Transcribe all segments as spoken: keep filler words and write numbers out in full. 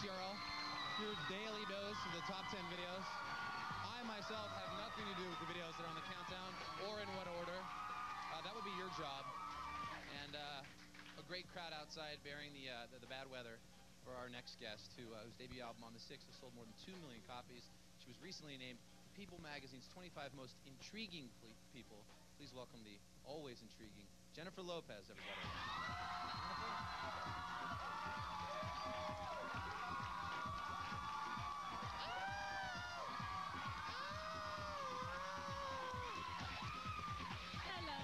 C R L, your daily dose of the top ten videos. I myself have nothing to do with the videos that are on the countdown or in what order. Uh, that would be your job. And uh, a great crowd outside bearing the, uh, the, the bad weather for our next guest, who, uh, whose debut album On the sixth has sold more than two million copies. She was recently named People Magazine's twenty-five most intriguing people. Please welcome the always intriguing Jennifer Lopez, everybody. Hello.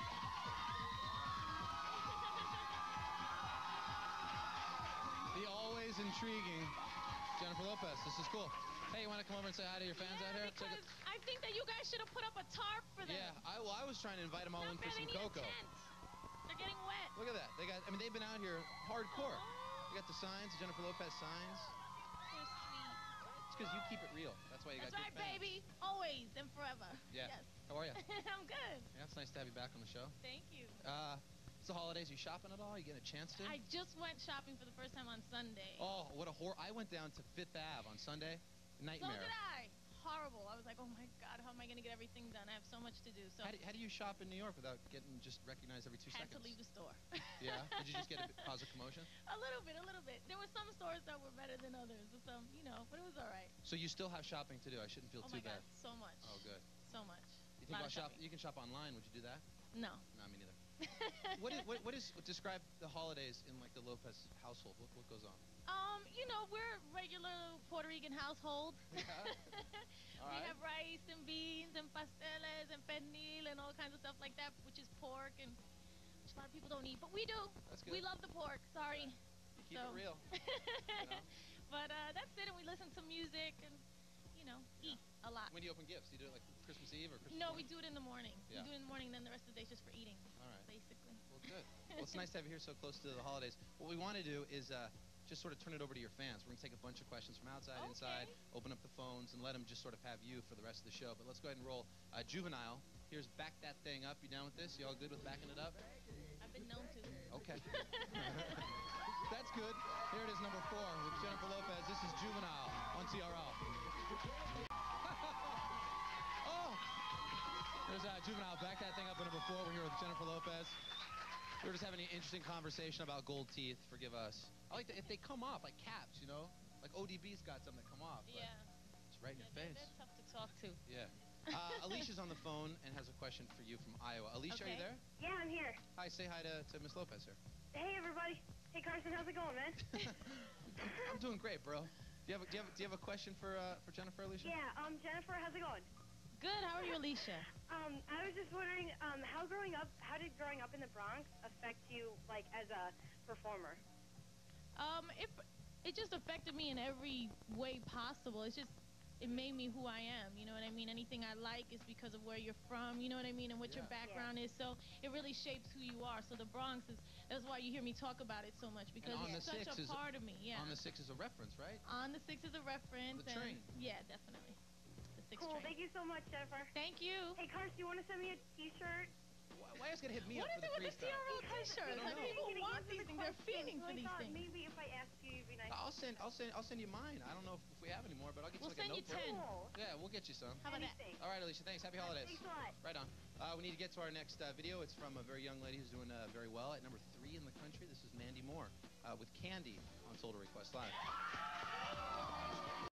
The always intriguing Jennifer Lopez. This is cool. Hey, you want to come over and say hi to your fans yeah, out here? Because I think that you guys should have put up a tarp for them. Yeah, I, well, I was trying to invite them all Not in for fair, some they need cocoa. A tent. They're getting wet. Look at that. They got. I mean, they've been out here hardcore. Aww. They got the signs, the Jennifer Lopez signs. They're sweet. It's because you keep it real. That's why you That's got right, good fans. baby. Always and forever. Yeah. Yes. How are you? I'm good. Yeah, it's nice to have you back on the show. Thank you. Uh, it's the holidays. You shopping at all? You getting a chance to? I just went shopping for the first time on Sunday. Oh, what a horror! I went down to Fifth Ave on Sunday. Nightmare. So did I. Horrible. I was like, oh my God, how am I going to get everything done? I have so much to do. So How do, how do you shop in New York without getting just recognized every two had seconds? to leave the store. Yeah? Did you just get a bit, cause a commotion? A little bit, a little bit. There were some stores that were better than others, and some, you know, but it was all right. So you still have shopping to do. I shouldn't feel Oh too my bad. God, so much. Oh, good. So much. You think Lot about of shop? shopping. You can shop online. Would you do that? No. No, me neither. what is what, what is what describe the holidays in like the Lopez household? What what goes on? Um, you know, we're a regular Puerto Rican household. Yeah. All we right. have rice and beans and pasteles and pernil and all kinds of stuff like that, which is pork, and which a lot of people don't eat, but we do. That's good. We love the pork. Sorry. You keep So- it real. You know? But uh, that's it, and we listen to music and, you know, eat a lot. When do you open gifts? Do you do it like Christmas Eve or Christmas No, morning? we do it in the morning. Yeah. We do it in the morning, then the rest of the day is just for eating. All right. Basically. Well, good. Well, it's nice to have you here so close to the holidays. What we want to do is uh, just sort of turn it over to your fans. We're going to take a bunch of questions from outside, Okay. inside, open up the phones, and let them just sort of have you for the rest of the show. But let's go ahead and roll uh, Juvenile. Here's Back That Thing Up. You down with this? You all good with backing it up? I've been known to. Okay. That's good. Here it is, number four, with Jennifer Lopez. This is Juvenile on C R L. Oh! There's uh, Juvenile. Back That Thing Up at number four. We're here with Jennifer Lopez. We were just having an interesting conversation about gold teeth. Forgive us. I like to, if they come off, like caps, you know? Like O D B's got some that come off. But Yeah. it's right in Yeah, your they're, face. they're tough to talk to. Yeah. Uh, Alicia's on the phone and has a question for you from Iowa. Alicia, are you Okay. there? Yeah, I'm here. Hi, say hi to, to Miss Lopez here. Hey, everybody. Hey, Carson, how's it going, man? I'm doing great, bro. Do you have a, do you have, do you have a question for uh, for Jennifer, Alicia? Yeah, um, Jennifer, how's it going? Good. How are you, Alicia? Um, I was just wondering, um, how growing up, how did growing up in the Bronx affect you, like, as a performer? Um, it it just affected me in every way possible. It's just it made me who I am. You know what I mean? Anything I like is because of where you're from. You know what I mean? And what your Yeah. background is. So it really shapes who you are. So the Bronx is that's why you hear me talk about it so much because On it's the such Six a is- part of me. Yeah. On the six is a reference, right? On the Six is a reference. The and train. Yeah, definitely. The Six Cool, train. thank you so much, Jennifer. Thank you. Hey, Carson, you want to send me a T-shirt? Why, why is it gonna hit me What up is for it the with the freestyle? C R L Because T-shirts? I don't Like, know. people Getting want into these the things. They're questions, feeding so for I these thought things. maybe if I asked you, you'd be nice. I'll send, I'll send, I'll send you mine. I don't know if, if we have any more, but I'll get We'll you like send a you notebook. ten. Cool. Yeah, we'll get you some. How about that? Anything. All right, Alicia, thanks. Happy holidays. Thanks a lot. Right on. Uh, we need to get to our next uh, video. It's from a very young lady who's doing uh, very well at number three in the country. This is Mandy Moore uh, with Candy on Total Request Live.